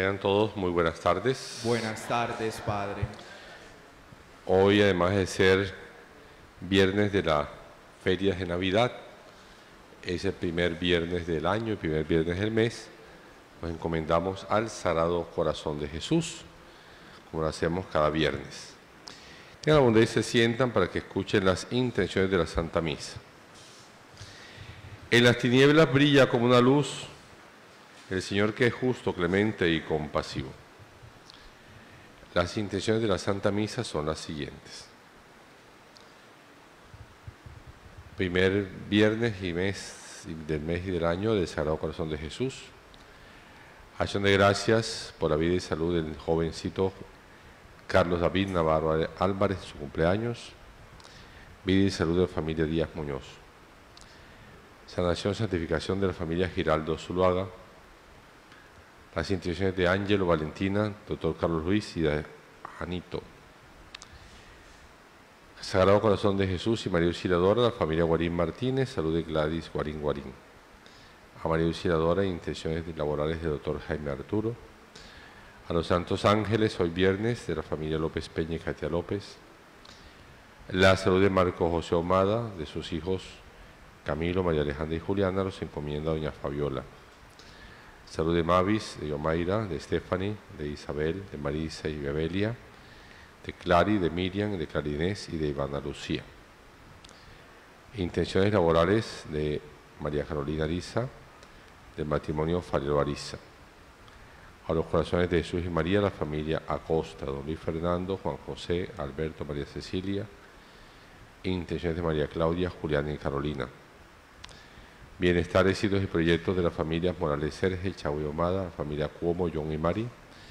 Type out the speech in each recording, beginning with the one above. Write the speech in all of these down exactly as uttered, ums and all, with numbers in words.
Tengan todos muy buenas tardes. Buenas tardes, Padre. Hoy, además de ser viernes de las ferias de Navidad, es el primer viernes del año, el primer viernes del mes, nos encomendamos al Sagrado Corazón de Jesús, como lo hacemos cada viernes. Tengan la bondad y se sientan para que escuchen las intenciones de la Santa Misa. En las tinieblas brilla como una luz el Señor, que es justo, clemente y compasivo. Las intenciones de la Santa Misa son las siguientes. Primer viernes y mes del mes y del año del Sagrado Corazón de Jesús. Acción de gracias por la vida y salud del jovencito Carlos David Navarro Álvarez, su cumpleaños. Vida y salud de la familia Díaz Muñoz. Sanación y santificación de la familia Giraldo Zuluaga. Las intenciones de Ángelo, Valentina, doctor Carlos Luis y de Janito. Sagrado Corazón de Jesús y María Auxiliadora, la familia Guarín Martínez, salud de Gladys Guarín Guarín. A María Auxiliadora, intenciones laborales del doctor Jaime Arturo. A los Santos Ángeles, hoy viernes, de la familia López Peña y Katia López. La salud de Marco José Ahumada, de sus hijos Camilo, María Alejandra y Juliana, los encomienda doña Fabiola. Salud de Mavis, de Yomaira, de Stephanie, de Isabel, de Marisa y Bebelia, de Clary, de Miriam, de Clarinés y de Ivana Lucía. Intenciones laborales de María Carolina Ariza, del matrimonio Farero Ariza. A los corazones de Jesús y María, la familia Acosta, don Luis Fernando, Juan José, Alberto, María Cecilia. Intenciones de María Claudia, Juliana y Carolina. Bienestar, éxitos y proyectos de las familias Morales Sergio, Chavo y Omada, la familia Cuomo, John y Mari.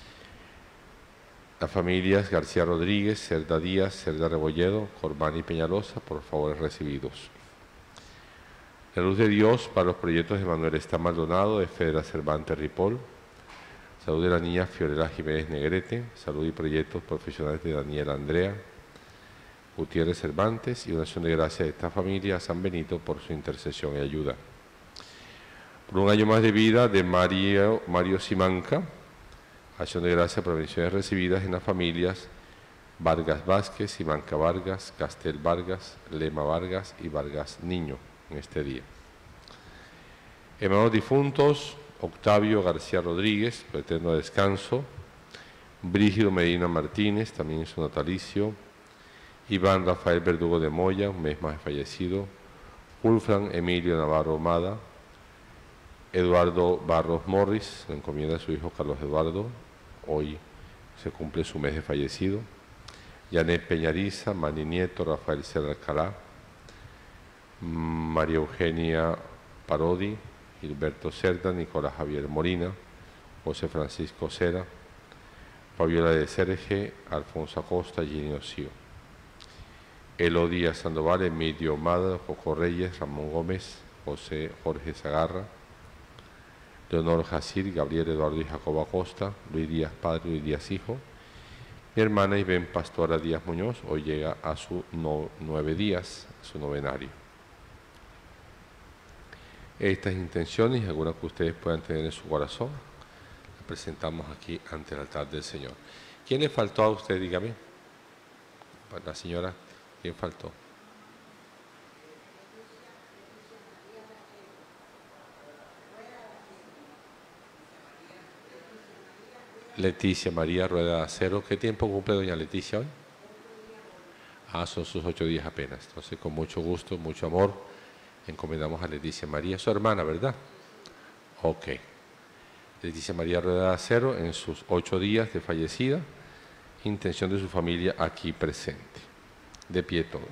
Las familias García Rodríguez, Cerda Díaz, Cerda Rebolledo, Corbán y Peñalosa, por favor recibidos. La luz de Dios para los proyectos de Manuel Está Maldonado, de Fedra Cervantes Ripoll. Salud de la niña Fiorella Jiménez Negrete. Salud y proyectos profesionales de Daniela Andrea Gutiérrez Cervantes. Y una acción de gracias de esta familia a San Benito por su intercesión y ayuda. Por un año más de vida de Mario, Mario Simanca. Acción de gracias por bendiciones recibidas en las familias Vargas Vázquez, Simanca Vargas, Castel Vargas, Lema Vargas y Vargas Niño en este día. Hermanos difuntos, Octavio García Rodríguez, por eterno descanso. Brígido Medina Martínez, también su natalicio. Iván Rafael Verdugo de Moya, un mes más fallecido. Wolfram Emilio Navarro Omada. Eduardo Barros Morris, le encomienda a su hijo Carlos Eduardo, hoy se cumple su mes de fallecido. Janet Peñariza, Mani Nieto, Rafael Serra Alcalá, María Eugenia Parodi, Gilberto Cerda, Nicolás Javier Molina, José Francisco Cera, Fabiola de Serge, Alfonso Acosta, Ginny Ocio. Elodía Sandoval, Emilio Omada, Joco Reyes, Ramón Gómez, José Jorge Zagarra, Leonor Jacir, Gabriel Eduardo y Jacobo Acosta, Luis Díaz Padre, Luis Díaz Hijo. Mi hermana Ibén Pastora Díaz Muñoz, hoy llega a sus no, nueve días, su novenario. Estas intenciones y algunas que ustedes puedan tener en su corazón, las presentamos aquí ante el altar del Señor. ¿Quién le faltó a usted? Dígame. La señora, ¿quién faltó? Leticia María Rueda de Acero. ¿Qué tiempo cumple doña Leticia hoy? Ah, son sus ocho días apenas. Entonces, con mucho gusto, mucho amor, encomendamos a Leticia María, su hermana, ¿verdad? Ok. Leticia María Rueda de Acero, en sus ocho días de fallecida, intención de su familia aquí presente. De pie todos.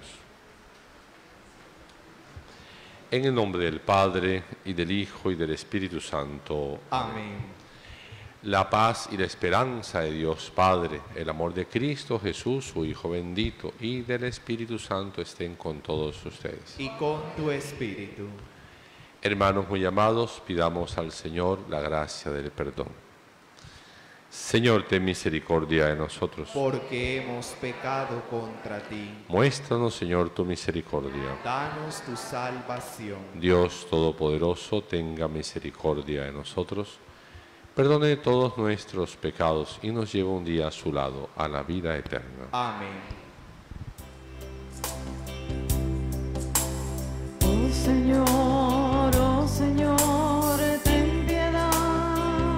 En el nombre del Padre, y del Hijo, y del Espíritu Santo. Amén. La paz y la esperanza de Dios Padre, el amor de Cristo Jesús, su Hijo bendito, y del Espíritu Santo estén con todos ustedes. Y con tu espíritu. Hermanos muy amados, pidamos al Señor la gracia del perdón. Señor, ten misericordia de nosotros. Porque hemos pecado contra ti. Muéstranos, Señor, tu misericordia. Danos tu salvación. Dios Todopoderoso, tenga misericordia de nosotros. perdone todos nuestros pecados y nos lleve un día a su lado, a la vida eterna. Amén. Oh Señor, oh Señor, ten piedad.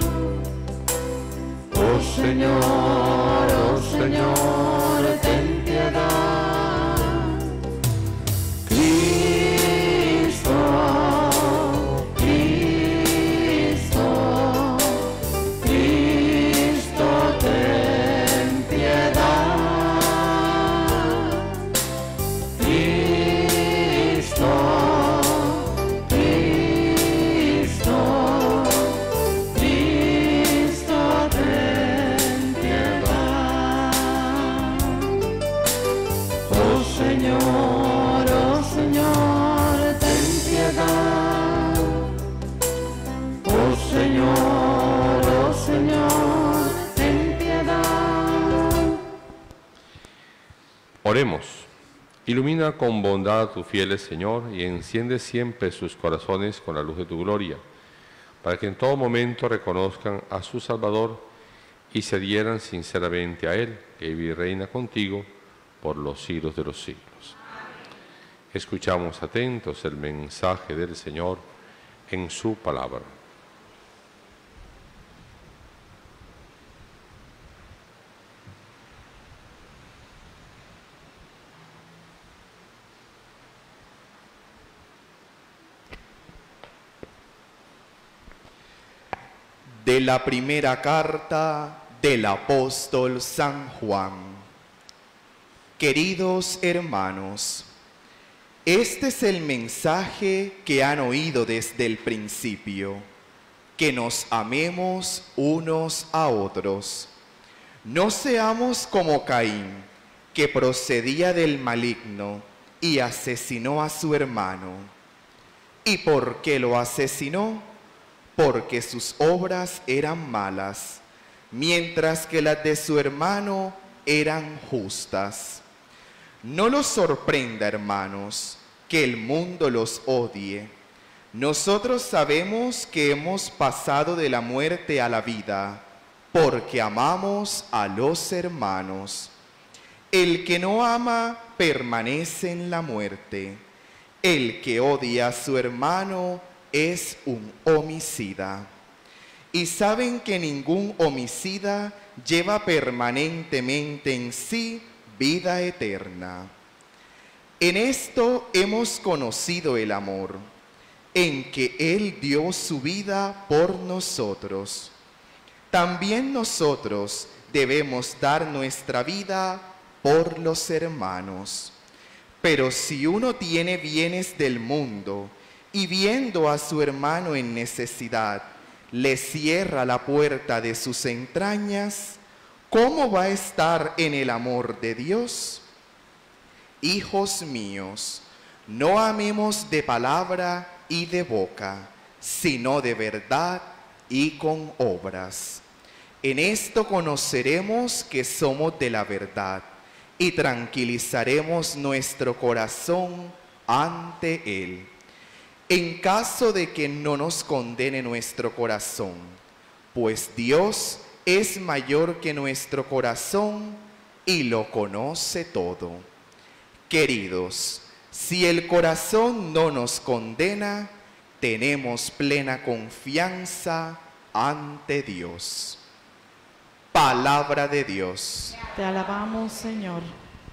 Oh Señor, oh Señor, ten piedad. Cristo, Cristo, Cristo, ten piedad. Cristo, Cristo, Cristo, ten piedad. Oh Señor, oh Señor, ten piedad. Oh Señor, oh Señor, ten piedad. Oremos. Ilumina con bondad a tus fieles, Señor, y enciende siempre sus corazones con la luz de tu gloria, para que en todo momento reconozcan a su Salvador y se adhieran sinceramente a Él, que vive y reina contigo por los siglos de los siglos. Escuchamos atentos el mensaje del Señor en su palabra. De la primera carta del apóstol San Juan. Queridos hermanos, este es el mensaje que han oído desde el principio, que nos amemos unos a otros. No seamos como Caín, que procedía del maligno y asesinó a su hermano. ¿Y por qué lo asesinó? Porque sus obras eran malas, mientras que las de su hermano eran justas. No los sorprenda, hermanos, que el mundo los odie. Nosotros sabemos que hemos pasado de la muerte a la vida, porque amamos a los hermanos. El que no ama permanece en la muerte. El que odia a su hermano es un homicida. Y saben que ningún homicida lleva permanentemente en sí vida eterna. En esto hemos conocido el amor, en que Él dio su vida por nosotros. También nosotros debemos dar nuestra vida por los hermanos. Pero si uno tiene bienes del mundo y viendo a su hermano en necesidad, le cierra la puerta de sus entrañas, ¿cómo va a estar en el amor de Dios? Hijos míos, no amemos de palabra y de boca, sino de verdad y con obras. En esto conoceremos que somos de la verdad y tranquilizaremos nuestro corazón ante Él. En caso de que no nos condene nuestro corazón, pues Dios es mayor que nuestro corazón y lo conoce todo. Queridos, si el corazón no nos condena, tenemos plena confianza ante Dios. Palabra de Dios. Te alabamos, Señor.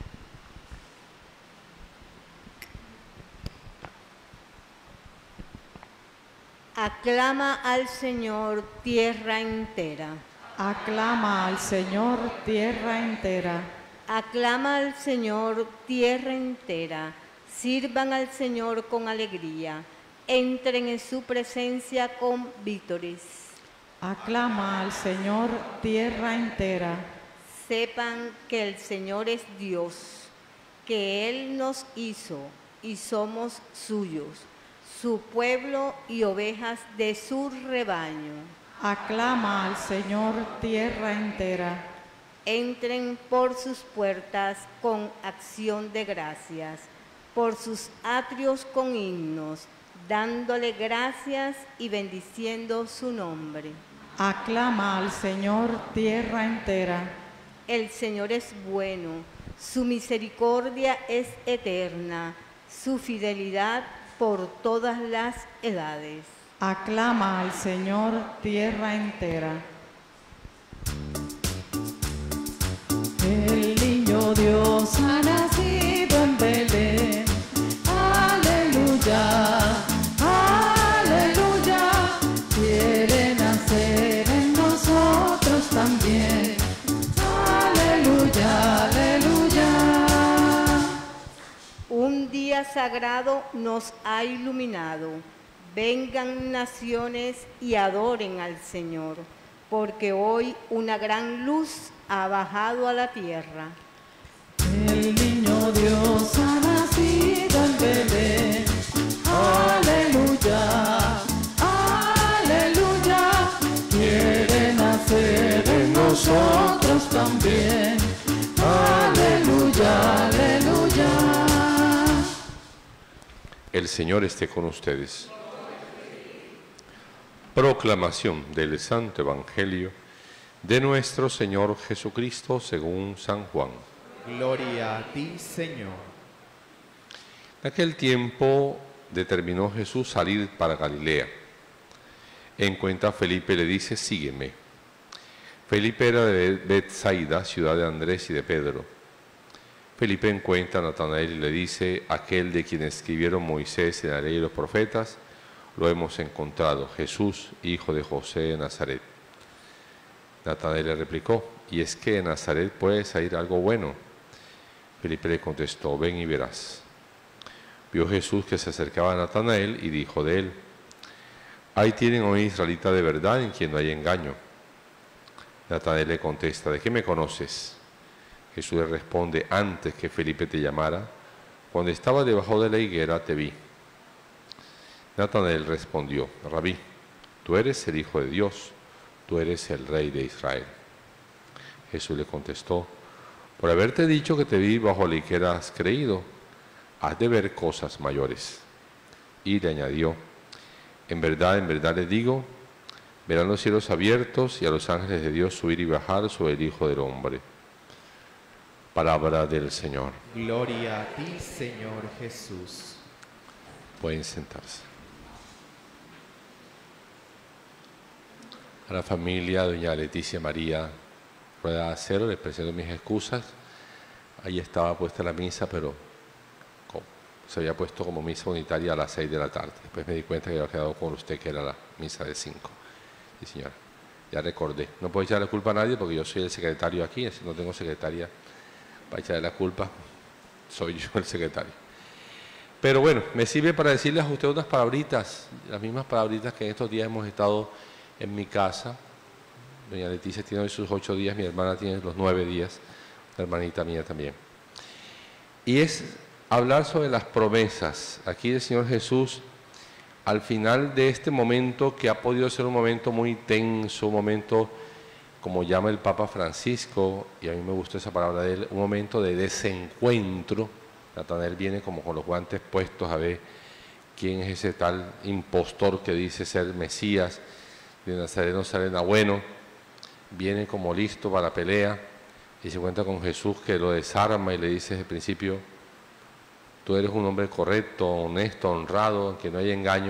Aclama al Señor tierra entera. Aclama al Señor tierra entera. Aclama al Señor tierra entera. Sirvan al Señor con alegría. Entren en su presencia con vítores. Aclama al Señor tierra entera. Sepan que el Señor es Dios, que Él nos hizo y somos suyos, su pueblo y ovejas de su rebaño. Aclama al Señor tierra entera. Entren por sus puertas con acción de gracias, por sus atrios con himnos, dándole gracias y bendiciendo su nombre. Aclama al Señor tierra entera. El Señor es bueno, su misericordia es eterna, su fidelidad por todas las edades. Aclama al Señor tierra entera. El niño Dios ha nacido en Belén. Aleluya, aleluya. Quiere nacer en nosotros también. Aleluya, aleluya. Un día sagrado nos ha iluminado. Vengan naciones y adoren al Señor, porque hoy una gran luz ha bajado a la tierra. El niño Dios ha nacido en Belén. Aleluya, aleluya. Quiere nacer en nosotros también. Aleluya, aleluya. El Señor esté con ustedes. Proclamación del Santo Evangelio de nuestro Señor Jesucristo según San Juan. Gloria a ti, Señor. En aquel tiempo determinó Jesús salir para Galilea. Encuentra a Felipe y le dice, sígueme. Felipe era de Betsaida, ciudad de Andrés y de Pedro. Felipe encuentra a Natanael y le dice, aquel de quien escribieron Moisés en la ley y los profetas, lo hemos encontrado, Jesús, hijo de José de Nazaret. Natanael le replicó, ¿y es que de Nazaret puede salir algo bueno? Felipe le contestó, ven y verás. Vio Jesús que se acercaba a Natanael y dijo de él, ahí tienen a un israelita de verdad en quien no hay engaño. Natanael le contesta, ¿de qué me conoces? Jesús le responde, antes que Felipe te llamara, cuando estaba debajo de la higuera te vi. Natanael respondió, Rabí, tú eres el Hijo de Dios, tú eres el Rey de Israel. Jesús le contestó, por haberte dicho que te vi bajo la higuera has creído, has de ver cosas mayores. Y le añadió, en verdad, en verdad les digo, verán los cielos abiertos y a los ángeles de Dios subir y bajar sobre el Hijo del Hombre. Palabra del Señor. Gloria a ti, Señor Jesús. Pueden sentarse. A la familia doña Leticia María Rueda Acero les presento mis excusas. Ahí estaba puesta la misa, pero se había puesto como misa unitaria a las seis de la tarde. Después me di cuenta que había quedado con usted que era la misa de cinco. Sí, señora, ya recordé. No puedo echarle culpa a nadie porque yo soy el secretario aquí, así no tengo secretaria para echarle la culpa. Soy yo el secretario. Pero bueno, me sirve para decirles a ustedes unas palabritas, las mismas palabritas que en estos días hemos estado en mi casa. Doña Leticia tiene hoy sus ocho días, mi hermana tiene los nueve días, la hermanita mía también. Y es hablar sobre las promesas. Aquí el Señor Jesús, al final de este momento que ha podido ser un momento muy tenso, un momento, como llama el Papa Francisco, y a mí me gusta esa palabra de él, un momento de desencuentro. Natanael viene como con los guantes puestos a ver quién es ese tal impostor que dice ser Mesías, de Nazaret no sale nada bueno, viene como listo para la pelea y se encuentra con Jesús que lo desarma y le dice desde el principio, tú eres un hombre correcto, honesto, honrado, que no hay engaño.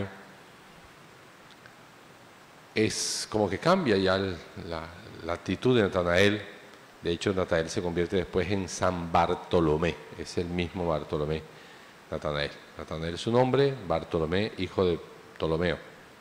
Es como que cambia ya el, la, la actitud de Natanael. De hecho, Natanael se convierte después en San Bartolomé, es el mismo Bartolomé, Natanael. Natanael es su nombre, Bartolomé, hijo de Ptolomeo.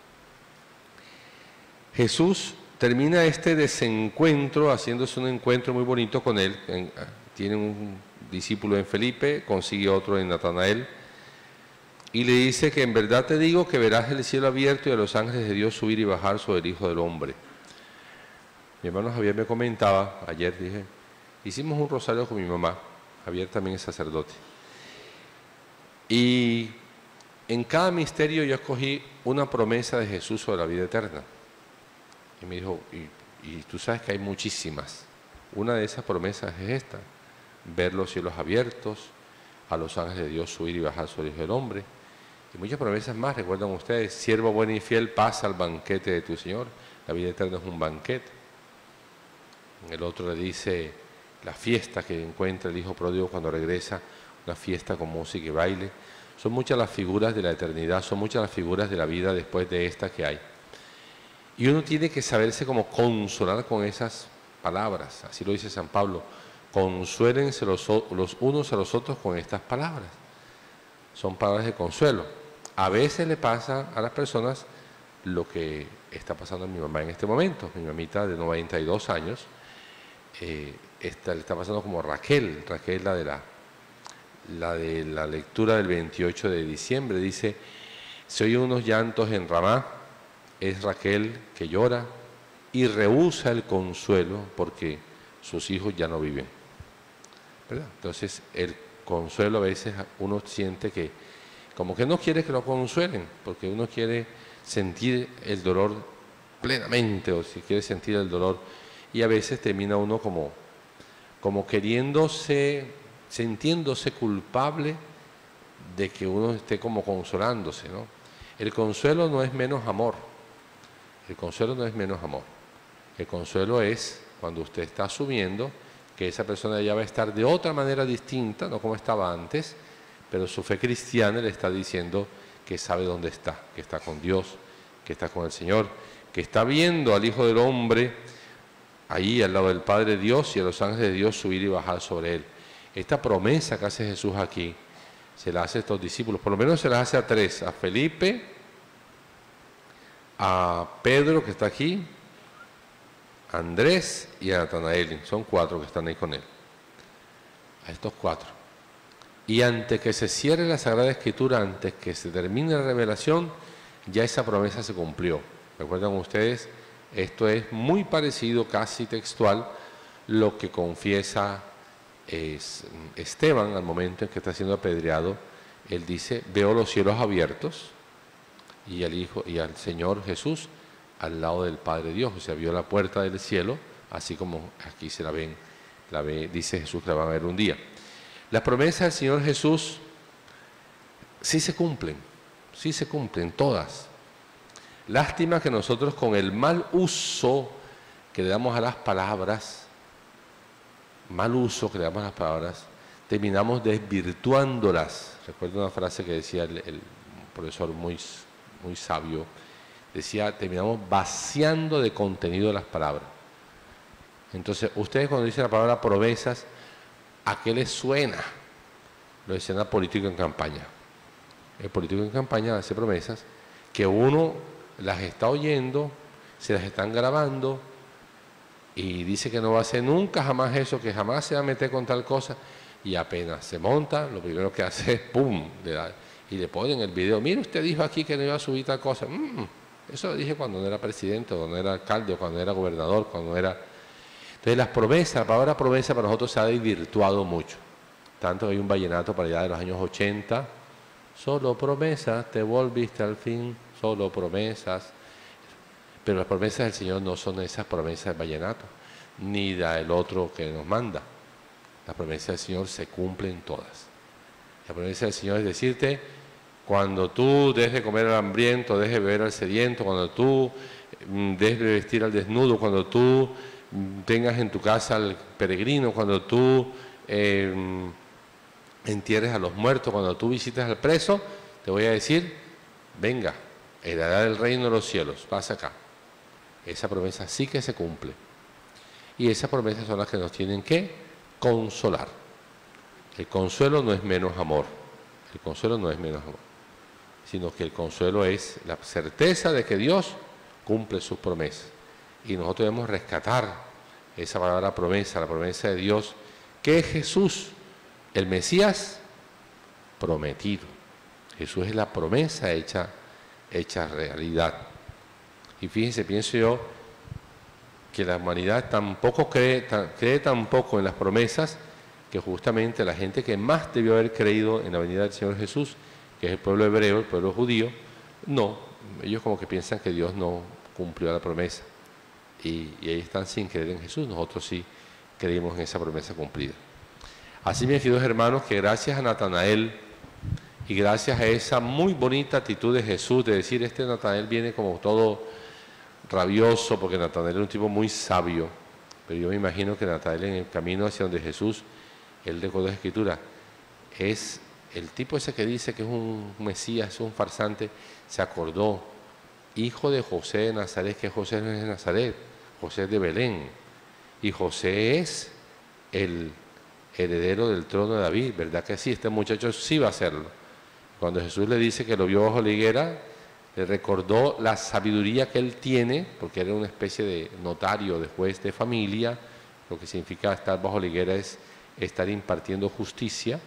Jesús termina este desencuentro haciéndose un encuentro muy bonito con él. En, tiene un discípulo en Felipe, consigue otro en Natanael y le dice que en verdad te digo que verás el cielo abierto y a los ángeles de Dios subir y bajar sobre el Hijo del Hombre. Mi hermano Javier me comentaba, ayer dije, hicimos un rosario con mi mamá, Javier también es sacerdote, y en cada misterio yo escogí una promesa de Jesús sobre la vida eterna. Y me dijo, y, y tú sabes que hay muchísimas. Una de esas promesas es esta, ver los cielos abiertos, a los ángeles de Dios subir y bajar sobre el Hijo del Hombre. Y muchas promesas más, recuerdan ustedes, siervo bueno y fiel, pasa al banquete de tu Señor. La vida eterna es un banquete. El otro le dice la fiesta que encuentra el hijo pródigo cuando regresa, una fiesta con música y baile. Son muchas las figuras de la eternidad, son muchas las figuras de la vida después de esta que hay. Y uno tiene que saberse como consolar con esas palabras, así lo dice San Pablo, consuélense los, los unos a los otros con estas palabras. Son palabras de consuelo. A veces le pasa a las personas lo que está pasando a mi mamá en este momento. Mi mamita de noventa y dos años, eh, está, le está pasando como Raquel, Raquel la de la, la de la lectura del veintiocho de diciembre, dice, se oyen unos llantos en Ramá, es Raquel que llora y rehúsa el consuelo porque sus hijos ya no viven, ¿verdad? Entonces el consuelo a veces uno siente que como que no quiere que lo consuelen, porque uno quiere sentir el dolor plenamente, o si quiere sentir el dolor, y a veces termina uno como, como queriéndose, sintiéndose culpable de que uno esté como consolándose, ¿no? El consuelo no es menos amor, el consuelo no es menos amor, el consuelo es cuando usted está asumiendo que esa persona ya va a estar de otra manera distinta, no como estaba antes, pero su fe cristiana le está diciendo que sabe dónde está, que está con Dios, que está con el Señor, que está viendo al Hijo del Hombre ahí al lado del Padre Dios y a los ángeles de Dios subir y bajar sobre él. Esta promesa que hace Jesús aquí, se la hace a estos discípulos, por lo menos se la hace a tres, a Felipe, a Pedro que está aquí, a Andrés y a Natanael, son cuatro que están ahí con él, a estos cuatro. Y antes que se cierre la Sagrada Escritura, antes que se termine la revelación, ya esa promesa se cumplió. ¿Recuerdan ustedes? Esto es muy parecido, casi textual, lo que confiesa es Esteban al momento en que está siendo apedreado. Él dice, veo los cielos abiertos y al Hijo y al Señor Jesús al lado del Padre Dios. O sea, vio la puerta del cielo, así como aquí se la ven, la ve, dice Jesús que la van a ver un día. Las promesas del Señor Jesús sí se cumplen, sí se cumplen todas. Lástima que nosotros con el mal uso que le damos a las palabras, mal uso que le damos a las palabras, terminamos desvirtuándolas. Recuerdo una frase que decía el, el profesor muy, muy sabio, decía, terminamos vaciando de contenido las palabras. Entonces, ustedes cuando dicen la palabra promesas, ¿a qué les suena? Lo decían a político en campaña. El político en campaña hace promesas que uno las está oyendo, se las están grabando y dice que no va a hacer nunca jamás eso, que jamás se va a meter con tal cosa, y apenas se monta, lo primero que hace es ¡pum! Le da, y le ponen el video, mire, usted dijo aquí que no iba a subir tal cosa. Mm, eso lo dije cuando no era presidente, cuando no era alcalde, o cuando era gobernador, cuando no era... Entonces las promesas, la palabra promesa para nosotros se ha desvirtuado mucho. Tanto hay un vallenato para allá de los años ochenta, solo promesas, te volviste al fin, solo promesas. Pero las promesas del Señor no son esas promesas del vallenato, ni del otro que nos manda. Las promesas del Señor se cumplen todas. La promesa del Señor es decirte, cuando tú dejes de comer al hambriento, dejes de beber al sediento, cuando tú dejes de vestir al desnudo, cuando tú tengas en tu casa al peregrino, cuando tú eh, entierres a los muertos, cuando tú visites al preso, te voy a decir, venga, heredad del reino de los cielos, pasa acá. Esa promesa sí que se cumple. Y esas promesas son las que nos tienen que consolar. El consuelo no es menos amor, el consuelo no es menos amor, sino que el consuelo es la certeza de que Dios cumple sus promesas. Y nosotros debemos rescatar esa palabra promesa, la promesa de Dios, que es Jesús, el Mesías prometido. Jesús es la promesa hecha, hecha realidad. Y fíjense, pienso yo, que la humanidad tampoco cree, tan, cree tampoco en las promesas, que justamente la gente que más debió haber creído en la venida del Señor Jesús, que es el pueblo hebreo, el pueblo judío, no, ellos como que piensan que Dios no cumplió la promesa. Y, y ahí están sin creer en Jesús. Nosotros sí creímos en esa promesa cumplida. Así, mis queridos hermanos, que gracias a Natanael Y gracias a esa muy bonita actitud de Jesús, de decir, este Natanael viene como todo rabioso, porque Natanael era un tipo muy sabio, pero yo me imagino que Natanael en el camino hacia donde Jesús, él recordó la Escritura, es el tipo ese que dice que es un Mesías, es un farsante, se acordó, hijo de José de Nazaret, que José no es de Nazaret, José es de Belén, y José es el heredero del trono de David, ¿verdad que sí? Este muchacho sí va a hacerlo. Cuando Jesús le dice que lo vio bajo la higuera, le recordó la sabiduría que él tiene, porque era una especie de notario, de juez de familia, lo que significa estar bajo la higuera es estar impartiendo justicia.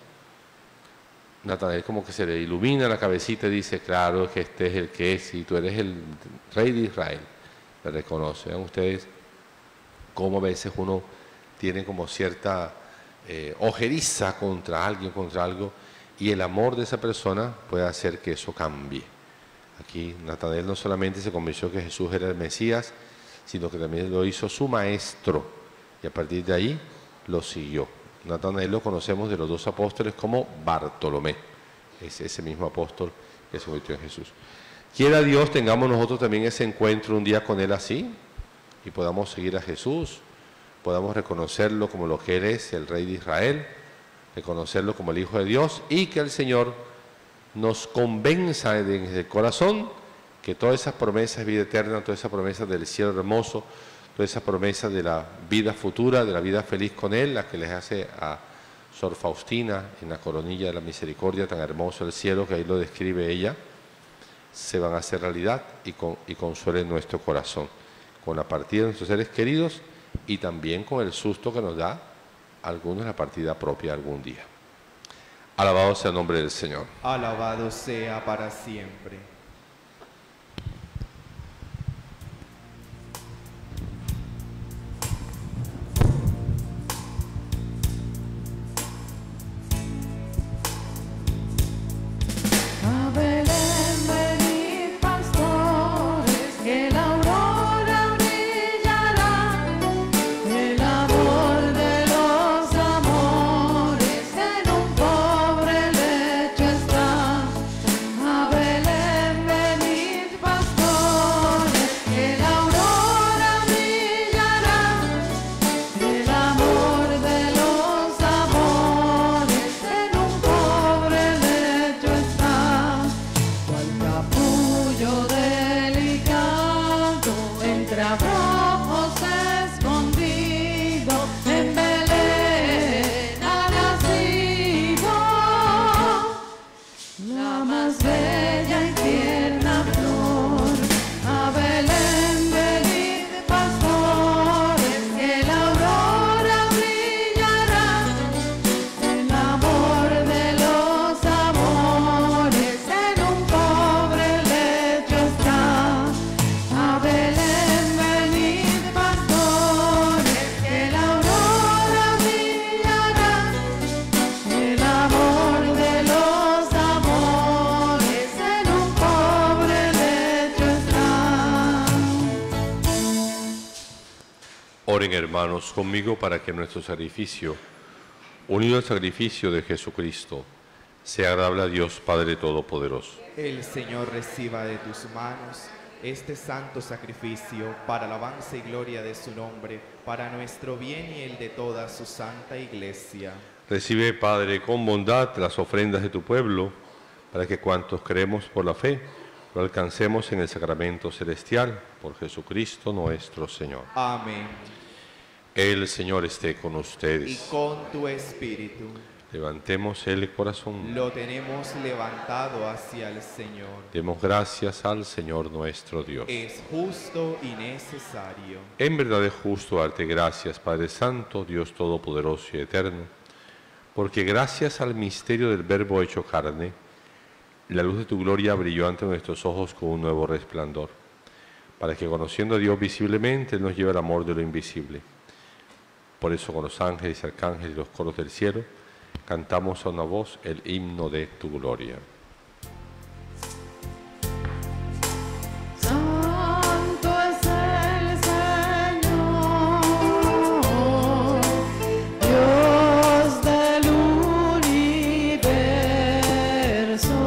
Natanael como que se le ilumina la cabecita y dice, claro que este es el que es, y tú eres el rey de Israel. Le reconoce. Vean ustedes cómo a veces uno tiene como cierta eh, ojeriza contra alguien, contra algo, y el amor de esa persona puede hacer que eso cambie. Aquí Natanael no solamente se convenció que Jesús era el Mesías, sino que también lo hizo su maestro, y a partir de ahí lo siguió. Natanael lo conocemos de los dos apóstoles como Bartolomé, es ese mismo apóstol que se convirtió en Jesús. Quiera Dios tengamos nosotros también ese encuentro un día con Él así, y podamos seguir a Jesús, podamos reconocerlo como lo que Él es, el Rey de Israel, reconocerlo como el Hijo de Dios, y que el Señor nos convenza desde el corazón que todas esas promesas de vida eterna, todas esas promesas del cielo hermoso, todas esas promesas de la vida futura, de la vida feliz con Él, las que les hace a Sor Faustina en la coronilla de la misericordia, tan hermoso el cielo, que ahí lo describe ella, se van a hacer realidad y, con, y consuelen nuestro corazón, con la partida de nuestros seres queridos y también con el susto que nos da a algunos la partida propia algún día. Alabado sea el nombre del Señor. Alabado sea para siempre. A Belén venid, pastores, que la aurora brillará. El amor de los amores en un pobre lecho está. A Belén venid, pastores, que la aurora brillará. El amor de los amores en un pobre lecho está. Cual capullo delicado entre abrojos escondido, en Belén ha nacido la más bella y tierna flor. A Belén venid, pastores, que la aurora brillará. El amor de los amores en un pobre lecho está. A Belén venid, pastores, que la aurora brillará. El amor de los amores en un pobre lecho está. Oren, hermanos, conmigo para que nuestro sacrificio, unido al sacrificio de Jesucristo, sea agradable a Dios Padre Todopoderoso. El Señor reciba de tus manos este santo sacrificio para alabanza y gloria de su nombre, para nuestro bien y el de toda su santa iglesia. Recibe, Padre, con bondad las ofrendas de tu pueblo, para que cuantos creemos por la fe, lo alcancemos en el sacramento celestial, por Jesucristo nuestro Señor. Amén. El Señor esté con Y ustedes. con tu espíritu Levantemos el corazón. lo tenemos levantado hacia el Señor. Demos gracias al Señor nuestro Dios. Es justo y necesario. En verdad es justo darte gracias, Padre Santo, Dios Todopoderoso y Eterno, porque gracias al misterio del Verbo hecho carne, la luz de tu gloria brilló ante nuestros ojos con un nuevo resplandor, para que conociendo a Dios visiblemente, Él nos lleve al amor de lo invisible. Por eso con los ángeles y arcángeles y los coros del cielo, cantamos a una voz el himno de tu gloria. Santo es el Señor, Dios del universo.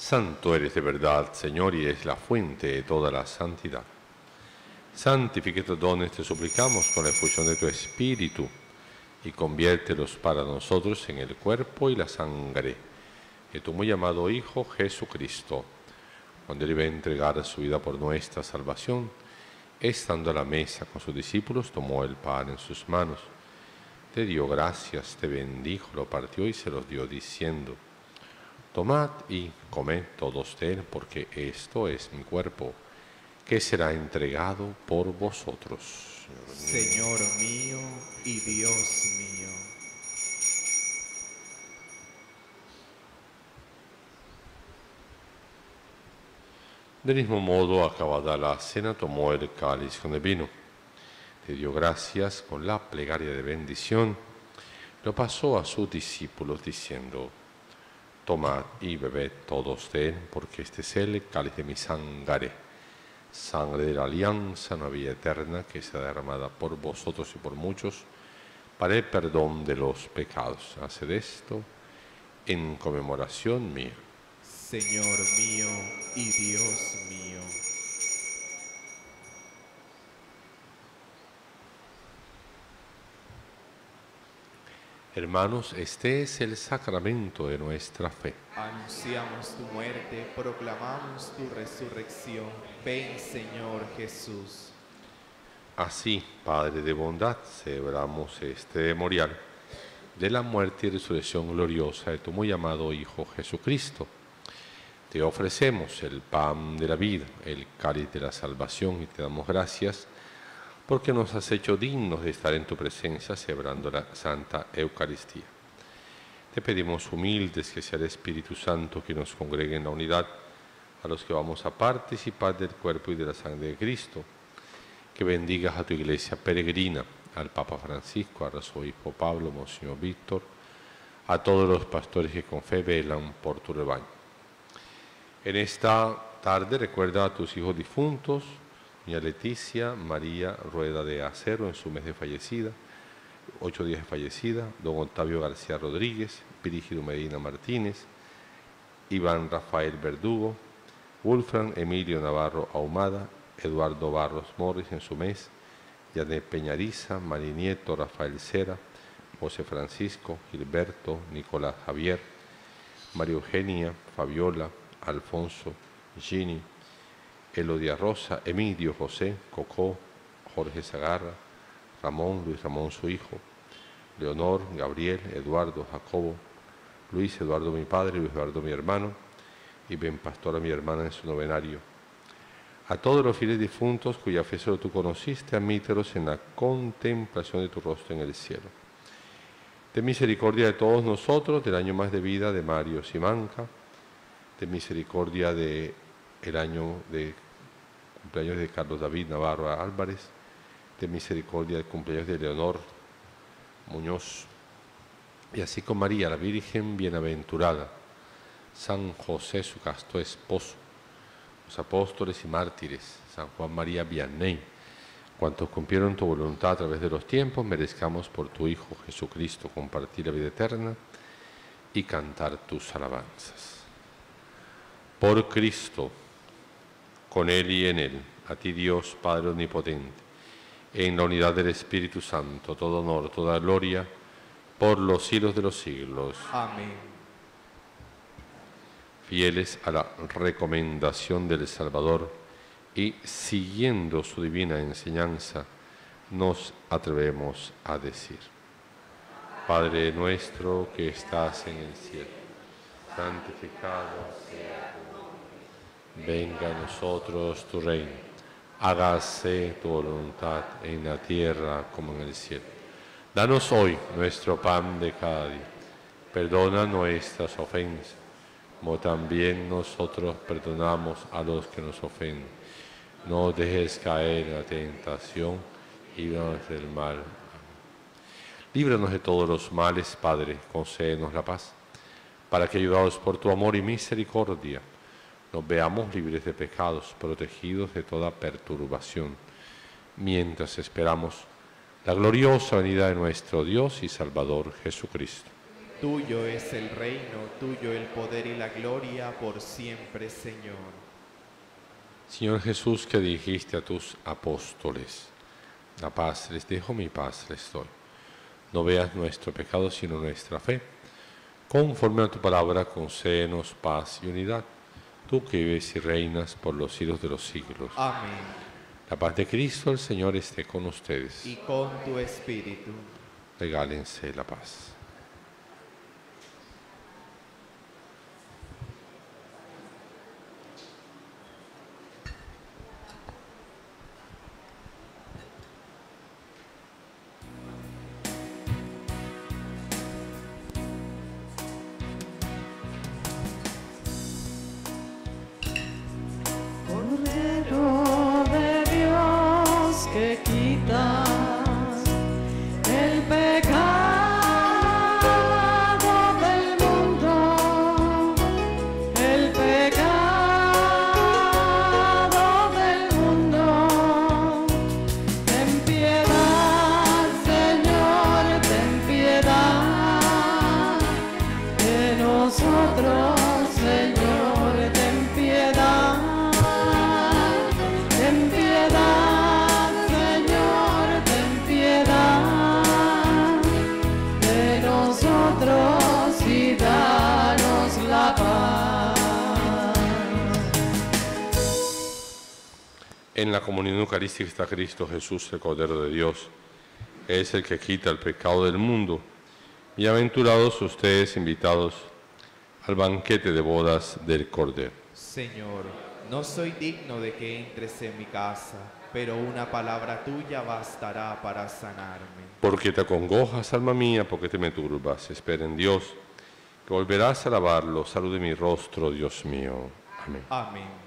Santo eres de verdad, Señor, y es la fuente de toda la santidad. Santifica estos dones, te suplicamos, con la efusión de tu Espíritu, y conviértelos para nosotros en el cuerpo y la sangre de tu muy llamado Hijo Jesucristo, cuando Él iba a entregar su vida por nuestra salvación. Estando a la mesa con sus discípulos, tomó el pan en sus manos, te dio gracias, te bendijo, lo partió y se los dio diciendo: tomad y comed todos de él, porque esto es mi cuerpo, que será entregado por vosotros. Señor mío y Dios mío. Del mismo modo, acabada la cena, tomó el cáliz con el vino, te dio gracias con la plegaria de bendición, lo pasó a sus discípulos diciendo: tomad y bebed todos de él, porque este es el cáliz de mi sangre, sangre de la alianza, una vida eterna, que será derramada por vosotros y por muchos para el perdón de los pecados. Haced esto en conmemoración mía. Señor mío y Dios mío. Hermanos, este es el sacramento de nuestra fe. Anunciamos tu muerte, proclamamos tu resurrección. Ven, Señor Jesús. Así, Padre de bondad, celebramos este memorial de la muerte y resurrección gloriosa de tu muy amado Hijo Jesucristo. Te ofrecemos el pan de la vida, el cáliz de la salvación, y te damos gracias porque nos has hecho dignos de estar en tu presencia celebrando la Santa Eucaristía. Te pedimos humildes que sea el Espíritu Santo que nos congregue en la unidad a los que vamos a participar del cuerpo y de la sangre de Cristo, que bendigas a tu iglesia peregrina, al Papa Francisco, al arzobispo Pablo, Monseñor Víctor, a todos los pastores que con fe velan por tu rebaño. En esta tarde recuerda a tus hijos difuntos, doña Leticia María Rueda de Acero en su mes de fallecida, ocho días de fallecida, don Octavio García Rodríguez, Brígido Medina Martínez, Iván Rafael Verdugo, Wolfram Emilio Navarro Ahumada, Eduardo Barros Morris en su mes, Yanet Peñariza, Marinieto Rafael Cera, José Francisco, Gilberto, Nicolás Javier, María Eugenia, Fabiola, Alfonso, Gini, Elodia Rosa, Emilio José, Cocó, Jorge Zagarra, Ramón, Luis Ramón su hijo, Leonor, Gabriel, Eduardo, Jacobo, Luis Eduardo mi padre, Luis Eduardo mi hermano, y Ben Pastora mi hermana en su novenario. A todos los fieles difuntos cuya fe solo tú conociste, admítelos en la contemplación de tu rostro en el cielo. Ten misericordia de todos nosotros, del año más de vida de Mario Simanca, de misericordia de el año de cumpleaños de Carlos David Navarro Álvarez, de misericordia del cumpleaños de Leonor Muñoz, y así con María, la Virgen bienaventurada, San José, su casto esposo, los apóstoles y mártires, San Juan María Vianney, cuantos cumplieron tu voluntad a través de los tiempos, merezcamos por tu Hijo Jesucristo compartir la vida eterna y cantar tus alabanzas. Por Cristo, con Él y en Él, a ti Dios Padre Omnipotente, en la unidad del Espíritu Santo, todo honor, toda gloria, por los siglos de los siglos. Amén. Fieles a la recomendación del Salvador y siguiendo su divina enseñanza, nos atrevemos a decir: Padre nuestro que estás en el cielo, santificado sea tu nombre. Venga a nosotros tu reino. Hágase tu voluntad en la tierra como en el cielo. Danos hoy nuestro pan de cada día. Perdona nuestras ofensas, como también nosotros perdonamos a los que nos ofenden. No dejes caer en la tentación y líbranos del mal. Amén. Líbranos de todos los males, Padre, concédenos la paz, para que, ayudados por tu amor y misericordia, nos veamos libres de pecados, protegidos de toda perturbación, mientras esperamos la gloriosa venida de nuestro Dios y Salvador Jesucristo. Tuyo es el reino, tuyo el poder y la gloria por siempre, Señor. Señor Jesús, que dijiste a tus apóstoles, la paz les dejo, mi paz les doy. No veas nuestro pecado, sino nuestra fe. Conforme a tu palabra, concédenos paz y unidad. Tú que vives y reinas por los siglos de los siglos. Amén. La paz de Cristo, el Señor, esté con ustedes. Y con tu espíritu. Regálense la paz. Cordero de Dios que quitas el pecado del mundo, el pecado del mundo. Ten piedad, Señor, ten piedad de nosotros, Señor, ten piedad. Ten piedad, Señor, ten piedad de nosotros y danos la paz. En la comunión eucarística está Cristo Jesús, el Cordero de Dios. Es el que quita el pecado del mundo. Bienaventurados ustedes, invitados al banquete de bodas del Cordero. Señor, no soy digno de que entres en mi casa, pero una palabra tuya bastará para sanarme. Porque te acongojas, alma mía, porque te me turbas. Espera en Dios, que volverás a alabarlo. Salud de mi rostro, Dios mío. Amén. Amén.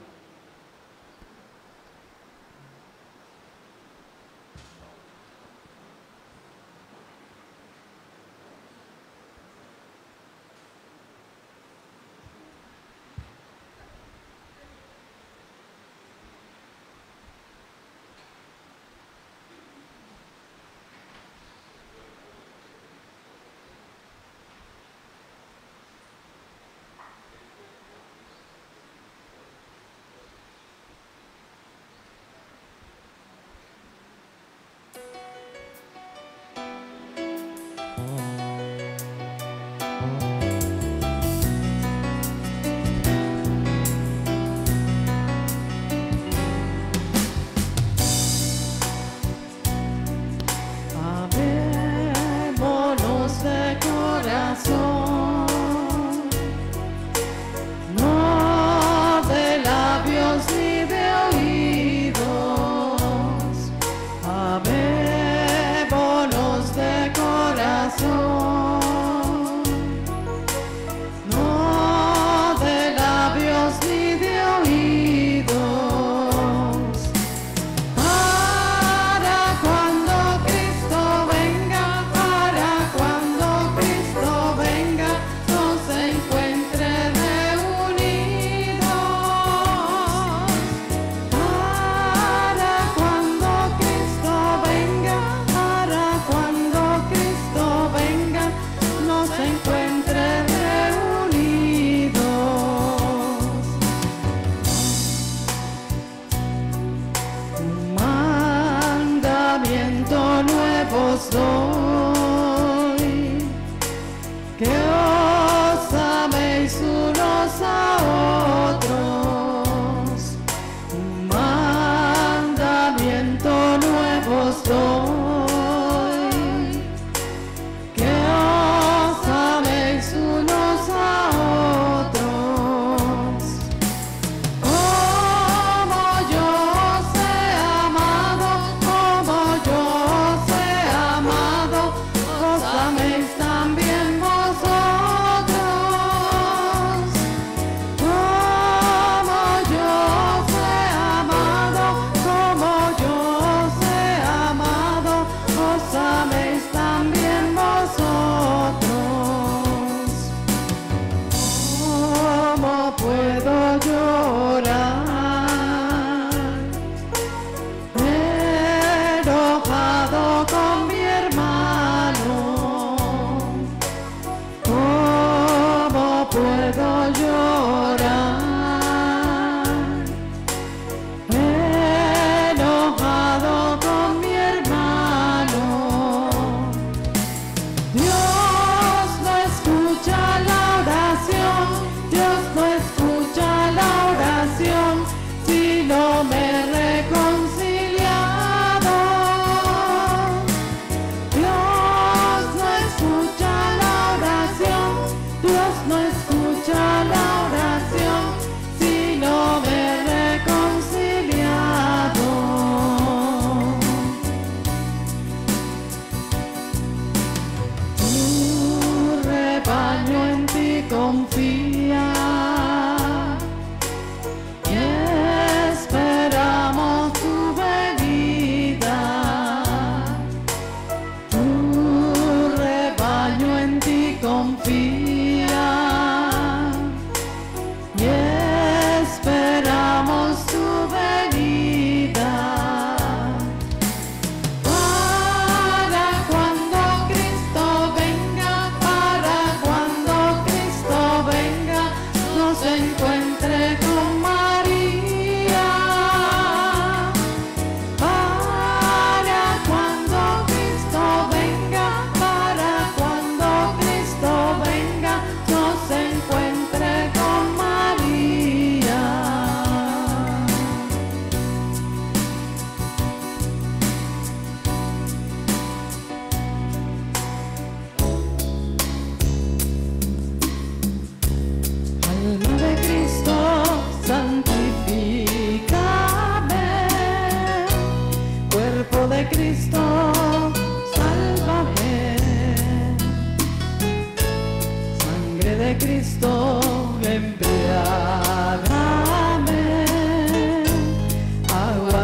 Amémonos de corazón, no de labios ni de oídos. Amémonos de corazón, no de labios ni de oídos. Para cuando Cristo venga, para cuando Cristo venga, nos encuentre reunidos. Para cuando Cristo venga, para cuando Cristo venga, nos encuentre reunidos. Un mandamiento nuevo os doy, que os améis unos a otros. Un mandamiento nuevo os doy, que os améis unos a otros. Como yo os he amado, como yo os he amado,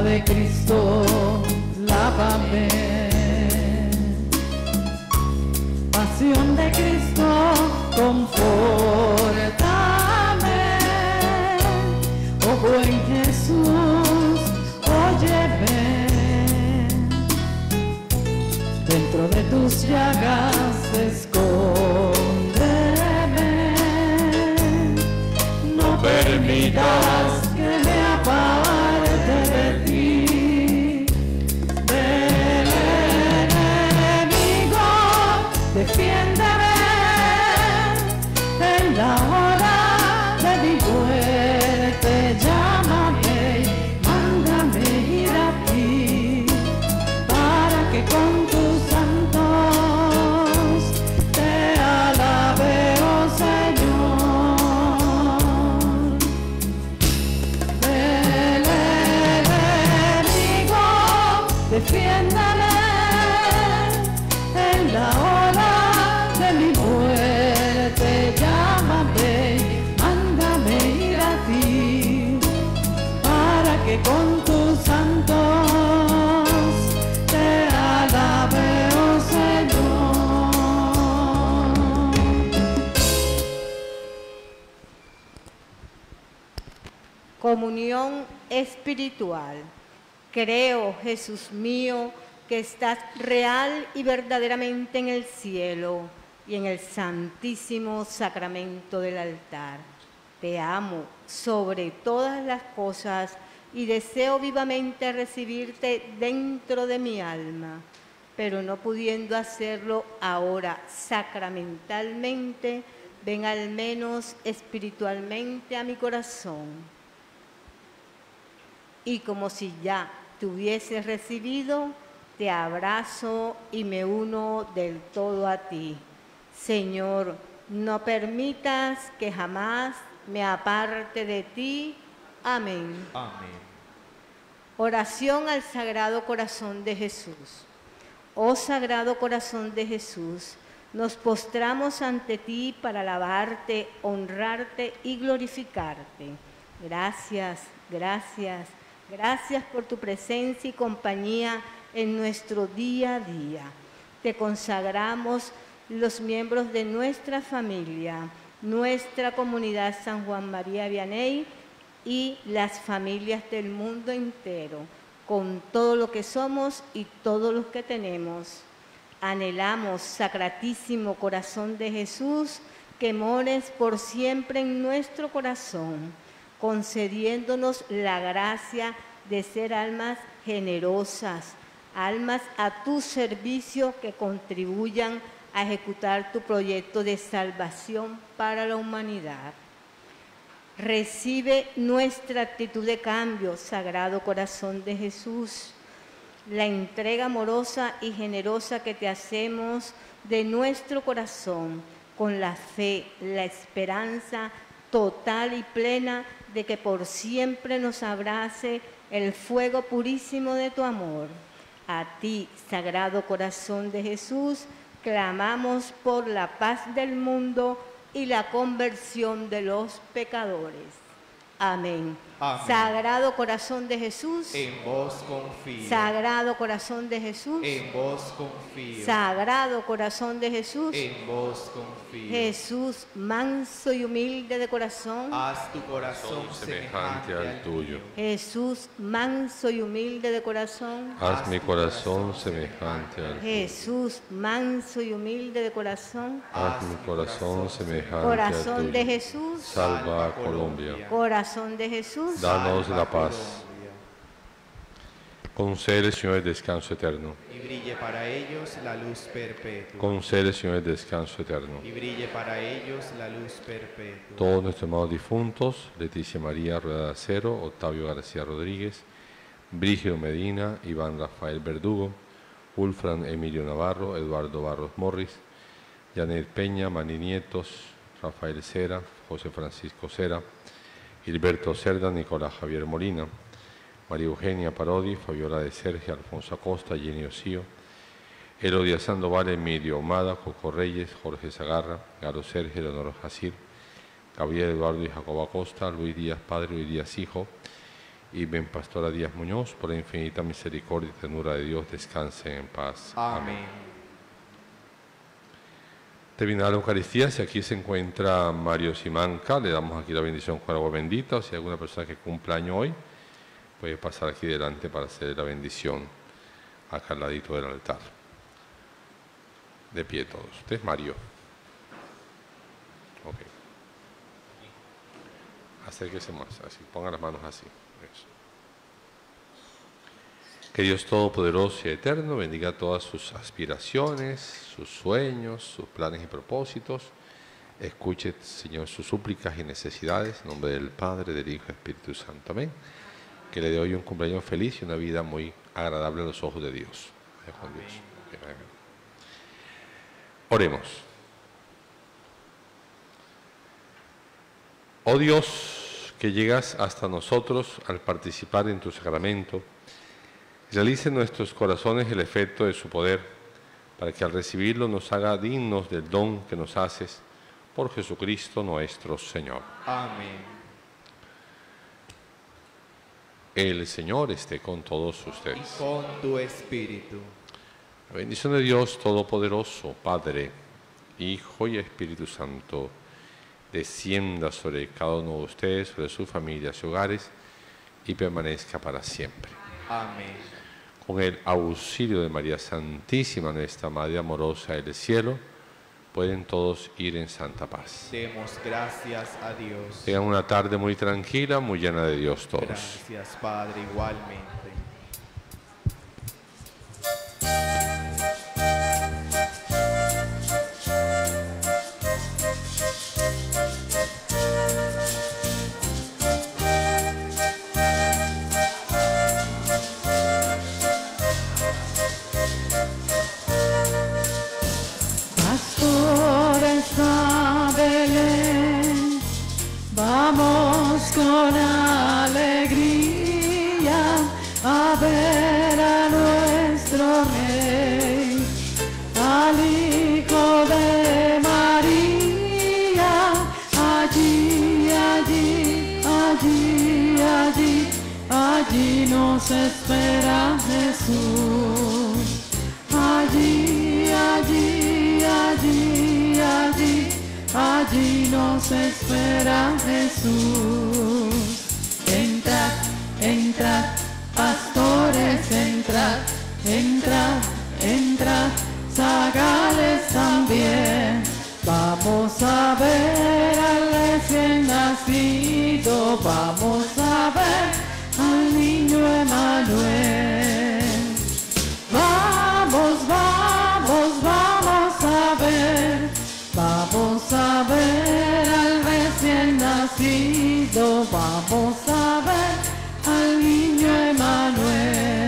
de Cristo, lávame. Pasión de Cristo, confórtame. Oh buen Jesús, óyeme. Dentro de tus llagas escóndeme. No permitas que me aparte de ti. Del enemigo, defiéndeme en la hora de mi muerte. Llámame, mándame ir a ti, para que con tus santos te alabe, oh Señor. Del enemigo, defiéndame en la hora de mi muerte. Llámame, mándame ir a ti, para que con tus santos te alabe, oh Señor. Comunión espiritual. Creo, Jesús mío, que estás real y verdaderamente en el cielo y en el santísimo sacramento del altar. Te amo sobre todas las cosas y deseo vivamente recibirte dentro de mi alma, pero no pudiendo hacerlo ahora sacramentalmente, ven al menos espiritualmente a mi corazón. Y como si ya te hubieses recibido, te abrazo y me uno del todo a ti. Señor, no permitas que jamás me aparte de ti. Amén. Amén. Oración al Sagrado Corazón de Jesús. Oh Sagrado Corazón de Jesús, nos postramos ante ti para alabarte, honrarte y glorificarte. Gracias, gracias, gracias por tu presencia y compañía en nuestro día a día. Te consagramos los miembros de nuestra familia, nuestra comunidad San Juan María Vianney y las familias del mundo entero, con todo lo que somos y todo lo que tenemos. Anhelamos, Sacratísimo Corazón de Jesús, que mores por siempre en nuestro corazón, concediéndonos la gracia de ser almas generosas, almas a tu servicio que contribuyan a ejecutar tu proyecto de salvación para la humanidad. Recibe nuestra actitud de cambio, Sagrado Corazón de Jesús, la entrega amorosa y generosa que te hacemos de nuestro corazón, con la fe, la esperanza total y plena de que por siempre nos abrace el fuego purísimo de tu amor. A ti, Sagrado Corazón de Jesús, clamamos por la paz del mundo y la conversión de los pecadores. Amén. Amén. Sagrado Corazón de Jesús, En vos confío. Sagrado Corazón de Jesús, En vos confío. Sagrado Corazón de Jesús, En vos confío. Jesús manso y humilde de corazón, Haz tu corazón semejante al tuyo. Jesús manso y humilde de corazón, Haz mi corazón semejante al tuyo. Jesús manso y humilde de corazón, Haz mi corazón semejante al Corazón tuyo. de Jesús, Salva a Colombia. Corazón de Jesús, Danos la paz. Concede, Señor, el descanso eterno. Y brille para ellos la luz perpetua. Concede, Señor, el descanso eterno. Y brille para ellos la luz perpetua. Todos nuestros hermanos difuntos, Leticia María Rueda de Acero, Octavio García Rodríguez, Brígido Medina, Iván Rafael Verdugo, Ulfran Emilio Navarro, Eduardo Barros Morris, Janet Peña, Mani Nietos, Rafael Cera, José Francisco Cera, Gilberto Cerda, Nicolás Javier Molina, María Eugenia Parodi, Fabiola de Sergio, Alfonso Acosta, Jenny Osío, Elodia Sandoval, Emilio Ahumada, Coco Reyes, Jorge Zagarra, Garo Sergio, Leonor Jacir, Gabriel Eduardo y Jacobo Acosta, Luis Díaz Padre, Luis Díaz Hijo, y Ben Pastora Díaz Muñoz, por la infinita misericordia y ternura de Dios, descansen en paz. Amén. Terminada la Eucaristía, si aquí se encuentra Mario Simanca, le damos aquí la bendición con agua bendita, o si hay alguna persona que cumpla año hoy, puede pasar aquí delante para hacer la bendición acá al ladito del altar. De pie todos. Usted es Mario. Ok. Acérquese más, así, ponga las manos así. Eso. Que Dios Todopoderoso y Eterno bendiga todas sus aspiraciones, sus sueños, sus planes y propósitos. Escuche, Señor, sus súplicas y necesidades. En nombre del Padre, del Hijo y del Espíritu Santo. Amén. Que le dé hoy un cumpleaños feliz y una vida muy agradable a los ojos de Dios. Con Dios. Amén. Oremos. Oh Dios, que llegas hasta nosotros al participar en tu sacramento, realice en nuestros corazones el efecto de su poder, para que al recibirlo nos haga dignos del don que nos haces, por Jesucristo nuestro Señor. Amén. El Señor esté con todos ustedes. Con tu espíritu. La bendición de Dios Todopoderoso, Padre, Hijo y Espíritu Santo, descienda sobre cada uno de ustedes, sobre sus familias y hogares, y permanezca para siempre. Amén. Con el auxilio de María Santísima, nuestra Madre amorosa del cielo, pueden todos ir en santa paz. Demos gracias a Dios. Tengan una tarde muy tranquila, muy llena de Dios todos. Gracias, Padre, igualmente. Pastores a Belén, vamos con alegría a ver a nuestro Rey, al Hijo de María. Allí, allí, allí, allí, allí nos espera Jesús. Allí, allí, allí, allí, allí nos espera Jesús. Entrad, entrad, pastores, entrad, entrad, entrad, zagales también. Vamos a ver al recién nacido, vamos a ver al niño Emanuel. Vamos, vamos, vamos a ver, vamos a ver al recién nacido, vamos a ver al niño Emanuel.